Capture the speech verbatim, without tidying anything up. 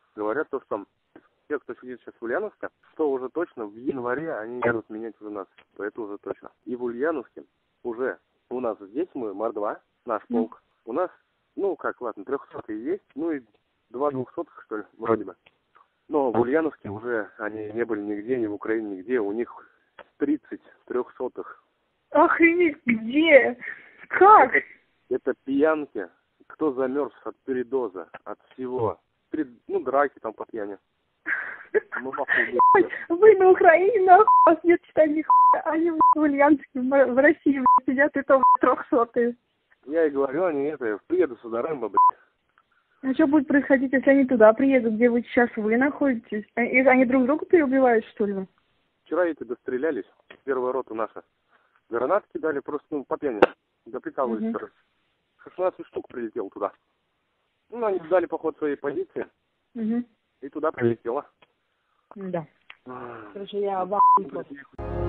говорят то, что те, кто сидит сейчас в Ульяновске, что уже точно в январе они едут менять уже нас. То это уже точно. И в Ульяновске уже у нас здесь мы, Мордва, наш полк. Mm. У нас, ну как, ладно, трехсотые есть, ну и два двухсотых, что ли, вроде бы. Но в Ульяновске уже они не были нигде, ни в Украине, нигде. У них тридцать трехсотых. Охренеть, где? Как? Это, это пьянки. Кто замерз от передоза, от всего. Перед, ну, драки там по пьяни. Ну, нахуй, вы на Украине, нахуй, вас нет читать ни хуя. Они в Ульяновске, в России блядь, сидят и то трехсотые. Я и говорю, они это, приеду сюда, Рэмбо, блядь. А что будет происходить, если они туда приедут, где вы сейчас вы находитесь? И они друг друга переубивают, что ли? Вчера эти дострелялись, первая рота наша. Гранаты кидали просто, ну, по пьяни. Да прикалывались, короче. шестнадцать штук прилетел туда. Ну, они сдали, поход, своей позиции. Угу. И туда прилетело. Да. А, Короче, я вот, в